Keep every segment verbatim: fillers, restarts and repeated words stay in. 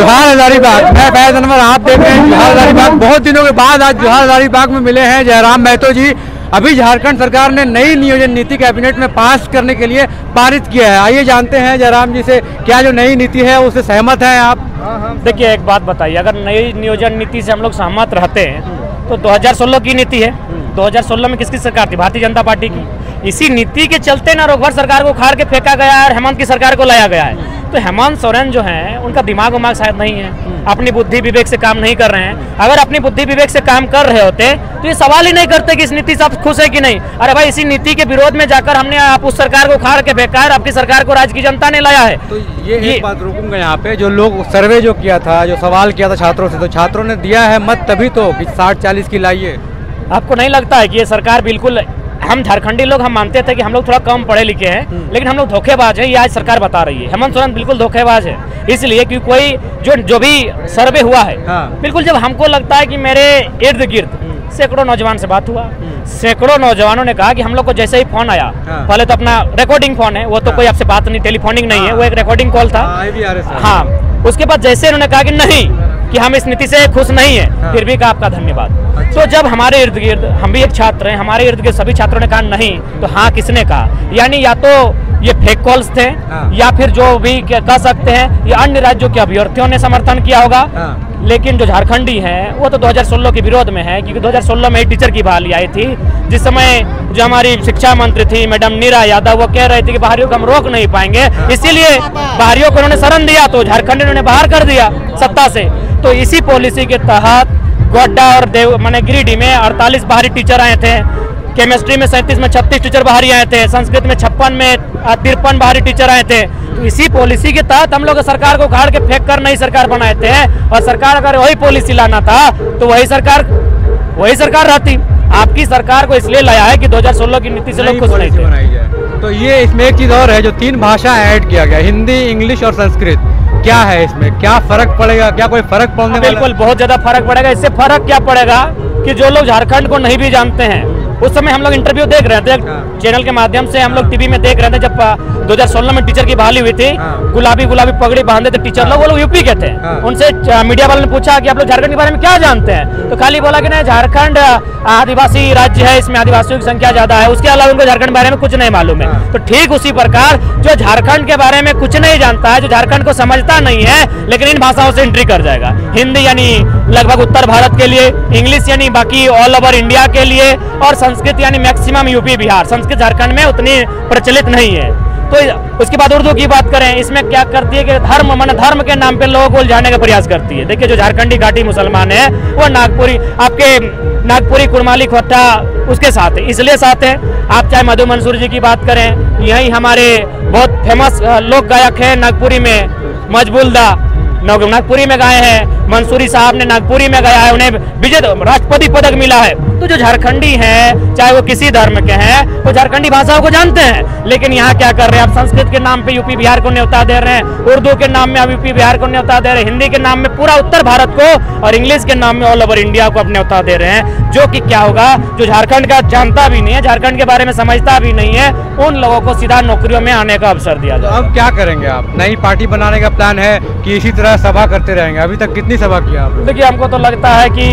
जोहार हजारीबाग, मैं फैज अनवर, आप देख रहे हैं जोहार हजारीबाग। बहुत दिनों के बाद आज जोहार हजारीबाग में मिले हैं जयराम महतो जी। अभी झारखंड सरकार ने नई नियोजन नीति कैबिनेट में पास करने के लिए पारित किया है। आइए जानते हैं जयराम जी से, क्या जो नई नीति है उससे सहमत हैं आप? देखिए, एक बात बताइए, अगर नई नियोजन नीति से हम लोग सहमत रहते हैं तो दो हज़ार सोलह की नीति है। दो हज़ार सोलह में किसकी सरकार थी? भारतीय जनता पार्टी की। इसी नीति के चलते ना रघुवर सरकार को उखाड़ के फेंका गया है और हेमंत की सरकार को लाया गया है। तो हेमंत सोरेन जो हैं, उनका दिमाग उमाग शायद नहीं है, अपनी बुद्धि विवेक से काम नहीं कर रहे हैं। अगर अपनी बुद्धि विवेक से काम कर रहे होते तो ये सवाल ही नहीं करते कि इस नीति से आप खुश है कि नहीं। अरे भाई, इसी नीति के विरोध में जाकर हमने आप उस सरकार को उखाड़ के फेंका है, आपकी सरकार को राज्य की जनता ने लाया है। तो ये, ये एक बात रोकूंगा यहाँ पे, जो लोग सर्वे जो किया था, जो सवाल किया था छात्रों से, तो छात्रों ने दिया है मत तभी तो कि साठ चालीस की लाइए। आपको नहीं लगता है कि ये सरकार बिल्कुल, हम झारखंडी लोग हम मानते थे कि हम लोग थोड़ा कम पढ़े लिखे हैं, लेकिन हम लोग धोखेबाज हैं, ये आज सरकार बता रही है। हेमंत सोरेन बिल्कुल धोखेबाज है, इसलिए कि कोई जो जो भी सर्वे हुआ है, हाँ। बिल्कुल जब हमको लगता है कि मेरे इर्द गिर्द सैकड़ों नौजवान से बात हुआ, सैकड़ों नौजवानों ने कहा कि हम लोग को जैसे ही फोन आया, हाँ। पहले तो अपना रिकॉर्डिंग फोन है, वो तो हाँ। कोई आपसे बात नहीं, टेलीफोनिंग नहीं है, वो एक रिकॉर्डिंग कॉल था, हाँ। उसके बाद जैसे उन्होंने कहा कि नहीं, कि हम इस नीति से खुश नहीं है, हाँ। फिर भी कहा आपका धन्यवाद। अच्छा। तो जब हमारे इर्द गिर्द, हम भी एक छात्र हैं, हमारे इर्द गिर्द सभी छात्रों ने कहा नहीं, तो हाँ किसने कहा? यानी या तो ये फेक कॉल्स थे, हाँ। या फिर जो भी कह सकते हैं ये अन्य राज्यों के अभ्यर्थियों ने समर्थन किया होगा, हाँ। लेकिन जो झारखंडी हैं वो तो दो हज़ार सोलह के विरोध में है, क्योंकि दो हज़ार सोलह में टीचर की बहाली आई थी, जिस समय जो हमारी शिक्षा मंत्री थी मैडम नीरा यादव, वो कह रही थी कि बाहरियों को हम रोक नहीं पाएंगे, इसीलिए बाहरियों को उन्होंने शरण दिया, तो झारखंड उन्होंने बाहर कर दिया सत्ता से। तो इसी पॉलिसी के तहत गोड्डा और देव माने गिरिडीह में अड़तालीस बाहरी टीचर आए थे, केमिस्ट्री में सैंतीस में छत्तीस टीचर बाहरी आए थे, संस्कृत में छप्पन में तिरपन बाहरी टीचर आए थे। तो इसी पॉलिसी के तहत हम लोग सरकार को उखाड़ के फेंक कर नई सरकार बनाए थे, और सरकार अगर वही पॉलिसी लाना था तो वही सरकार वही सरकार रहती। आपकी सरकार को इसलिए लाया है कि दो हज़ार सोलह की नीति से लोग खुश नहीं थे। तो ये इसमें एक चीज और है, जो तीन भाषा ऐड किया गया, हिंदी, इंग्लिश और संस्कृत, क्या है इसमें, क्या फर्क पड़ेगा? क्या कोई फर्क पड़ने वाला? बिल्कुल, बहुत ज्यादा फर्क पड़ेगा। इससे फर्क क्या पड़ेगा कि जो लोग झारखंड को नहीं भी जानते हैं, उस समय हम लोग इंटरव्यू देख रहे थे, हाँ। चैनल के माध्यम से हम लोग टीवी में देख रहे थे, जब दो हज़ार सोलह में टीचर की बहाली हुई थी, हाँ। गुलाबी गुलाबी पगड़ी बांधे थे टीचर लोग, वो लोग यूपी के थे, हाँ। उनसे मीडिया वालों ने पूछा कि आप लोग झारखंड के बारे में क्या जानते हैं, तो खाली बोला कि नहीं, झारखंड आदिवासी राज्य है, इसमें आदिवासियों की संख्या ज्यादा है, उसके अलावा उनको झारखंड के बारे में कुछ नहीं मालूम है। हाँ। तो ठीक उसी प्रकार जो झारखंड के बारे में कुछ नहीं जानता है, जो झारखंड को समझता नहीं है, लेकिन इन भाषाओं से एंट्री कर जाएगा, हिंदी यानी लगभग उत्तर भारत के लिए, इंग्लिश यानी बाकी ऑल ओवर इंडिया के लिए, और संस्कृत यानी मैक्सिमम यूपी बिहार। संस्कृत झारखंड में उतनी प्रचलित नहीं है। तो उसके बाद उर्दू की बात करें, इसमें क्या करती है कि धर्म माने धर्म के नाम पे लोगों को उलझाने का प्रयास करती है। देखिए, जो झारखंडी घाटी मुसलमान है वो नागपुरी, आपके नागपुरी कुड़माली खोटा उसके साथ है, इसलिए साथ है। आप चाहे मधु मंसूर जी की बात करें, यही हमारे बहुत फेमस लोक गायक है नागपुरी में, मजबूलदा नागपुरी में गाए हैं, मंसूरी साहब ने नागपुरी में गाया है, उन्हें विजय राष्ट्रपति पदक मिला है। तो जो झारखंडी हैं, चाहे वो किसी धर्म के हैं, वो झारखंडी भाषाओं को जानते हैं, लेकिन यहाँ क्या कर रहे हैं आप? संस्कृत के नाम पे यूपी बिहार को न्योता दे रहे हैं, उर्दू के नाम में आप यूपी बिहार को न्योता दे रहे हैं, हिंदी के नाम में पूरा उत्तर भारत को, और इंग्लिश के नाम में ऑल ओवर इंडिया को आप न्योता दे रहे हैं। जो कि क्या होगा, जो झारखंड का जानता भी नहीं है, झारखंड के बारे में समझता भी नहीं है, उन लोगों को सीधा नौकरियों में आने का अवसर दिया जाए। अब क्या करेंगे आप? नई पार्टी बनाने का प्लान है कि इसी तरह सभा करते रहेंगे? अभी तक कितनी सभा किया आप? देखिए, हमको तो लगता है कि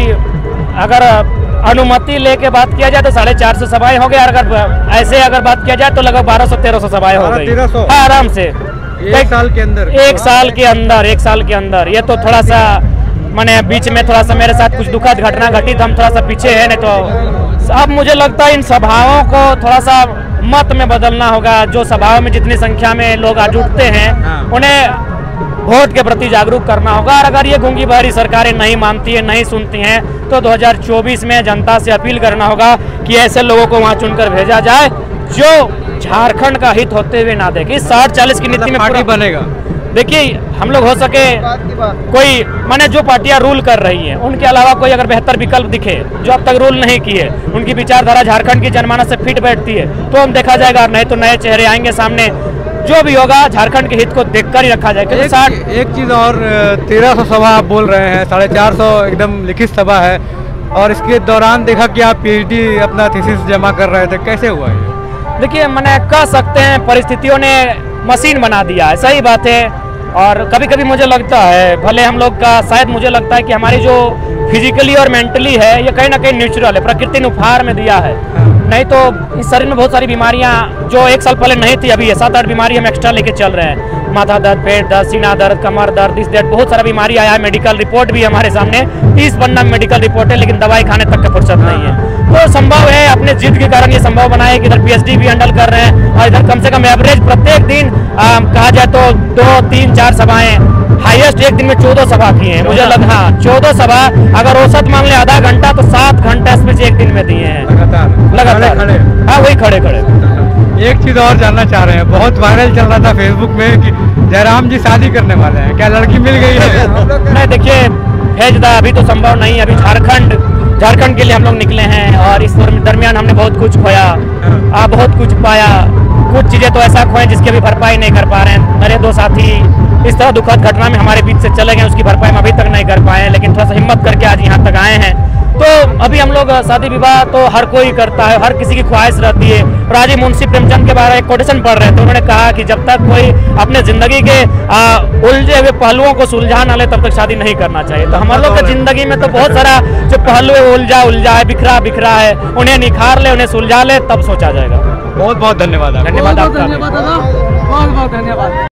अगर अनुमति लेके बात किया जाए तो साढ़े चार सौ सभाएं हो गई, अगर ऐसे अगर बात किया जाए तो लगभग बारह सौ तेरह सौ सभाएं हो गई, हाँ, आराम से एक साल के अंदर एक साल के अंदर एक साल के अंदर। ये तो थोड़ा सा मैंने बीच में थोड़ा सा मेरे साथ कुछ दुखद घटना घटी, तो हम थोड़ा सा पीछे है, नहीं तो अब मुझे लगता है इन सभाओं को थोड़ा सा मत में बदलना होगा। जो सभाओं में जितनी संख्या में लोग आज उठते हैं, उन्हें वोट के प्रति जागरूक करना होगा, और अगर ये गूंगी बहरी सरकारें नहीं मानती है, नहीं सुनती हैं, तो दो हज़ार चौबीस में जनता से अपील करना होगा कि ऐसे लोगों को वहां चुनकर भेजा जाए जो झारखंड का हित होते हुए ना देखे। साठ चालीस की नीति में पार्टी बनेगा। देखिए, हम लोग हो सके कोई माने जो पार्टियां रूल कर रही हैं, उनके अलावा कोई अगर बेहतर विकल्प दिखे जो अब तक रूल नहीं किए, उनकी विचारधारा झारखंड की जनमानस से फिट बैठती है, तो हम देखा जाएगा, नहीं तो नए चेहरे आएंगे सामने। जो भी होगा झारखंड के हित को देखकर ही रखा जाएगा। एक, साठ एक चीज और, तेरह सौ सभा आप बोल रहे हैं, साढ़े चार सौ एकदम लिखित सभा है, और इसके दौरान देखा कि आप पीएचडी अपना थीसिस जमा कर रहे थे, कैसे हुआ ये? देखिए, मैंने कह सकते हैं परिस्थितियों ने मशीन बना दिया है, सही बात है। और कभी कभी मुझे लगता है, भले हम लोग का शायद मुझे लगता है कि हमारी जो फिजिकली और मेंटली है ये कहीं ना कहीं नेचुरल है, प्रकृति ने उपहार में दिया है। नहीं तो इस शरीर में बहुत सारी बीमारियां जो एक साल पहले नहीं थी, अभी ये सात आठ बीमारी हम एक्स्ट्रा लेके चल रहे हैं। माथा दर्द, पेट दर्द, सीना दर्द, कमर दर्द, इस दर्द, बहुत सारा बीमारी आया है। मेडिकल रिपोर्ट भी हमारे सामने तीस पन्ना मेडिकल रिपोर्ट है, लेकिन दवाई खाने तक का फुर्सत नहीं है। तो संभव है, अपने जिद के कारण ये संभव बना है कि इधर पीएचडी भी हैंडल कर रहे हैं और इधर कम से कम एवरेज प्रत्येक दिन आ, कहा जाए तो दो तीन चार सभाएं, हाईएस्ट एक दिन में चौदह सभा की हैं। मुझे लगा हाँ चौदह सभा, अगर औसत मान ले आधा घंटा तो सात घंटा स्पीच एक दिन में दिए हैं लगातार। हाँ वही खड़े खड़े। एक चीज और जानना चाह रहे हैं, बहुत वायरल चल रहा था फेसबुक में कि जयराम जी शादी करने वाले हैं, क्या लड़की मिल गई है? नहीं देखिए भेजदा अभी तो संभव नहीं, अभी झारखंड झारखंड के लिए हम लोग निकले हैं और इस दरमियान हमने बहुत कुछ खोया, आ, बहुत कुछ पाया। कुछ चीजें तो ऐसा खोए जिसकी अभी भरपाई नहीं कर पा रहे हैं। मेरे दो साथी इस तरह दुखद घटना में हमारे बीच से चले गए, उसकी भरपाई हम अभी तक नहीं कर पाए, लेकिन थोड़ा सा हिम्मत करके आज यहाँ तक आए हैं। तो अभी हम लोग शादी विवाह तो हर कोई करता है, हर किसी की ख्वाहिश रहती है। और आज ही मुंशी प्रेमचंद के बारे में एक कोटेशन पढ़ रहे थे, उन्होंने कहा कि जब तक कोई अपने जिंदगी के आ, उलझे हुए पहलुओं को सुलझा ना ले तब तक शादी नहीं करना चाहिए। तो हम लोग की जिंदगी में तो बहुत सारा जो पहलू है उलझा उलझा है, बिखरा बिखरा है, उन्हें निखार ले, उन्हें सुलझा ले, तब सोचा जाएगा। बहुत बहुत धन्यवाद। धन्यवाद आपका। बहुत बहुत धन्यवाद।